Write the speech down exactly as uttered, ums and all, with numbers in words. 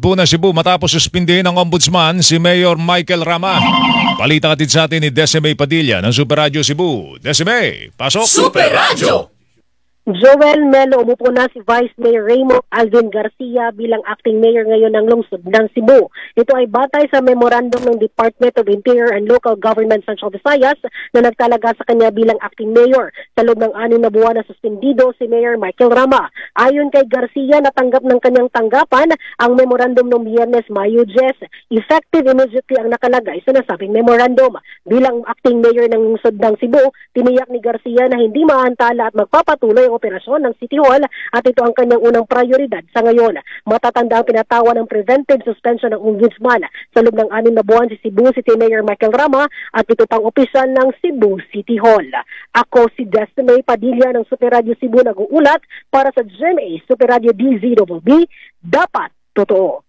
po ng Cebu matapos suspindihin ng ombudsman si Mayor Michael Rama. Balita katid sa atin ni Desime Padilla ng Super Radio Cebu. Desime, pasok! Super Radio! Joel Melo, umupo na si Vice Mayor Raymond Alvin Garcia bilang acting mayor ngayon ng lungsod ng Cebu. Ito ay batay sa memorandum ng Department of Interior and Local Government Central Visayas na nagtalaga sa kanya bilang acting mayor. Sa loob ng anim na buwan na suspendido si Mayor Michael Rama. Ayon kay Garcia, natanggap ng kanyang tanggapan ang memorandum ng Biyernes Mayo ten. Effective immediately ang nakalagay sa nasabing memorandum. Bilang acting mayor ng lungsod ng Cebu, tiniyak ni Garcia na hindi maantala at magpapatuloy operasyon ng City Hall at ito ang kanyang unang prioridad sa ngayon. Matatanda ang pinatawan ng preventive suspension ng ombudsman sa loob ng anim na buwan si Cebu City Mayor Michael Rama at ito pang opisyal ng Cebu City Hall. Ako si Desime Padilla ng Super Radio Cebu nag-uulat para sa G M A Super Radio D Z B B, dapat totoo.